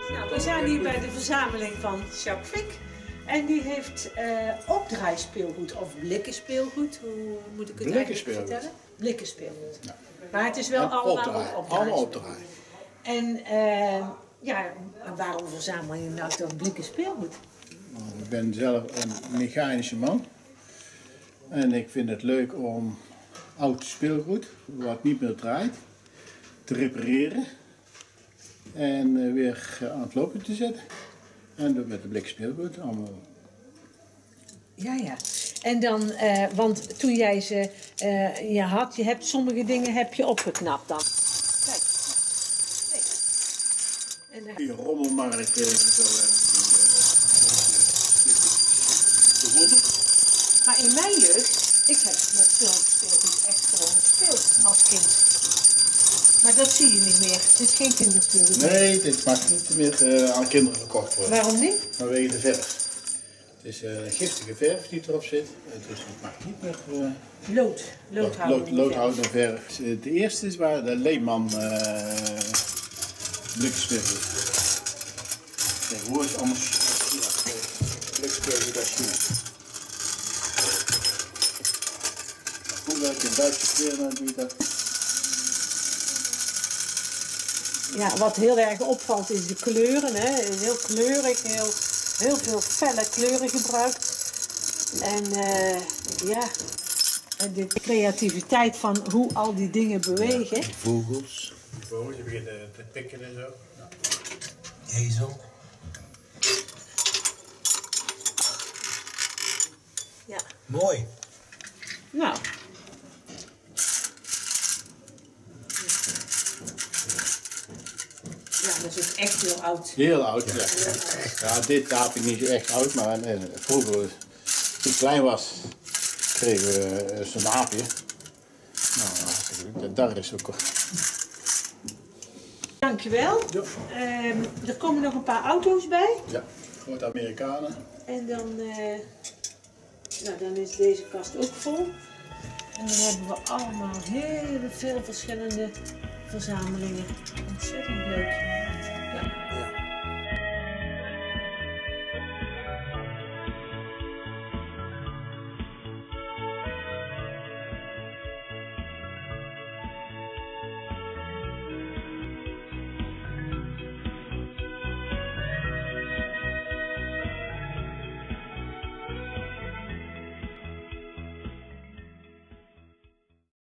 Nou, we zijn hier bij de verzameling van Jacques Vink. En die heeft opdraaispeelgoed of blikken speelgoed. Hoe moet ik het eigenlijk vertellen? Blikken speelgoed. Ja. Maar het is wel allemaal opdraai. En ja, waarom verzamel je nou toch blikken speelgoed? Ik ben zelf een mechanische man. En ik vind het leuk om oud speelgoed, wat niet meer draait, te repareren. En weer aan het lopen te zetten. En dat met de blik speelgoed allemaal. Ja. En dan, want toen jij ze je hebt sommige dingen heb je opgeknapt dan. Kijk. Nee. Die rommelmarkt zo gevonden. Maar in mijn jeugd, ik heb met zo'n speelgoed echt gewoon gespeeld als kind. Maar dat zie je niet meer. Het is geen kinderspeelgoed. Nee, dit mag niet meer aan kinderen verkocht worden. Waarom niet? Vanwege de verf. Het is giftige verf die erop zit. Dus het mag niet meer... loodhoudende verf. Het eerste is waar de Leeman blikspeelgoed. Tegenwoordig is allemaal blikspeelgoed uit China. Vroeger had je een Duitse speler die dat... Ja, wat heel erg opvalt is de kleuren. Hè? Heel kleurig, heel veel felle kleuren gebruikt. En en de creativiteit van hoe al die dingen bewegen. Ja, vogels. Je begint te pikken en zo. Ja. Ezel. Ja. Mooi. Nou. Ja, dat is echt heel oud. Heel oud, ja. Ja, dit daad ik niet zo echt oud, maar vroeger, toen ik klein was, kregen we zo'n aapje. Nou, daar is ook. Dankjewel. Ja. Er komen nog een paar auto's bij. Ja, grote Amerikanen. En dan, dan is deze kast ook vol. En dan hebben we allemaal heel veel verschillende verzamelingen. Ontzettend leuk. Ja.